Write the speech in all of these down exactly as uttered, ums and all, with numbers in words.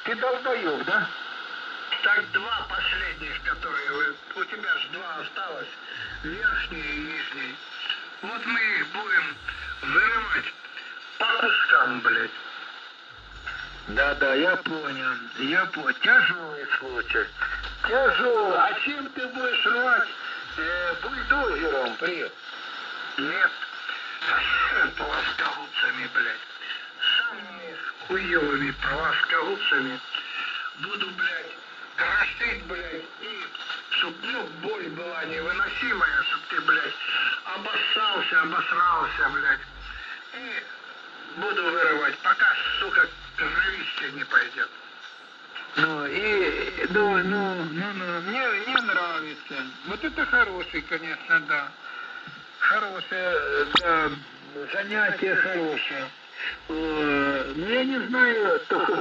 Ты долбоёб, да? Так два последних, которые вы... У тебя же два осталось. Верхний и нижний. Вот мы их будем вырывать по кускам, блядь. Да-да, я понял. Я понял. Тяжелый случай. Тяжелый. А чем ты будешь рвать? Э, бульдозером, при? Нет. Плоскогубцами, блядь. Самыми хуёвыми плоскогубцами буду, блядь, крошить, блядь, и чтоб, ну, боль была невыносимая, чтоб ты, блядь, обоссался, обосрался, блядь. И буду вырывать, пока, сука, кровище не пойдет. Ну, и, ну, ну, ну, ну, мне, мне нравится. Вот это хороший, конечно, да. Хорошее, да, занятие хорошее. Э, ну, я не знаю,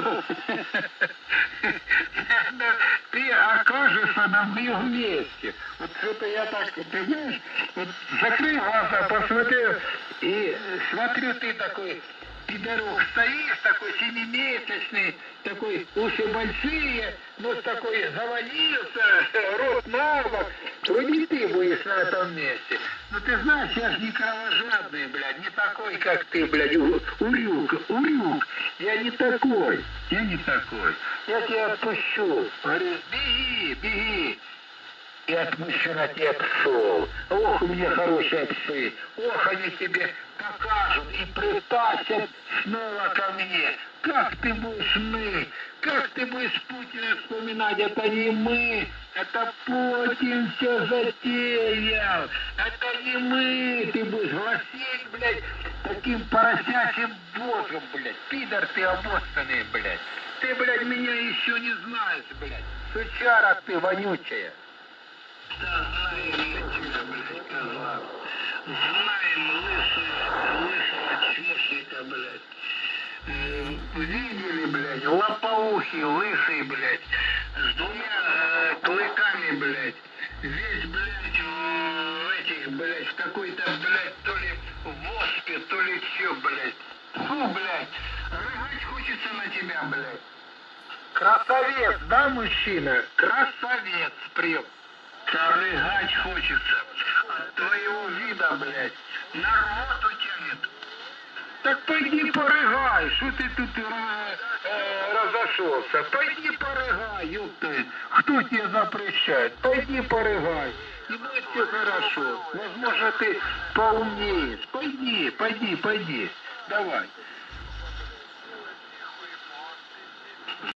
ты окажешься на моем месте. Вот что-то я так, ты знаешь, вот закрыл глаза, посмотрел, и смотрю, ты такой пидорок стоишь, такой семимесячный, такой уши большие, нос такой завалился, рот на бок. Вроде ты будешь на этом месте. Ну ты знаешь, я же не кровожадный, блядь, не такой, как ты, блядь, урюк, урюк. Я не такой, я не такой. Я тебя отпущу. Говорю, беги, беги. И отпущу на тебя псов. Ох, у меня хорошие псы. Ох, они тебе покажут и притащат снова ко мне. Как ты будешь мы? Как ты будешь Путина вспоминать? Это не мы. Это Путин все затеял. Это не мы. Ты будешь гласить, блядь, таким поросячим богом, блядь. Пидор ты обоссанный, блядь. Ты, блядь, меня еще не знаешь, блядь. Сучара ты вонючая. Да знаем мы тебя, блядь, козла. Знаем лысого, лысого чмошника, блядь. Э, видели, блядь, лопоухий, лысый, блядь, с двумя э, клыками, блядь. Весь, блядь, в этих, блядь, в какой-то, блядь, то ли воспе, то ли чё, блядь. Фу, блядь, рыгать хочется на тебя, блядь. Красавец, да, мужчина? Красавец, прям. Рыгать хочется. От твоего вида, блядь, на рвоту тянет. Так пойди порыгай, что ты тут э, э, разошелся? Пойди порыгай, ёпты. Кто тебе запрещает? Пойди порыгай. И будет все хорошо. Возможно, ты поумнеешь. Пойди, пойди, пойди. Давай.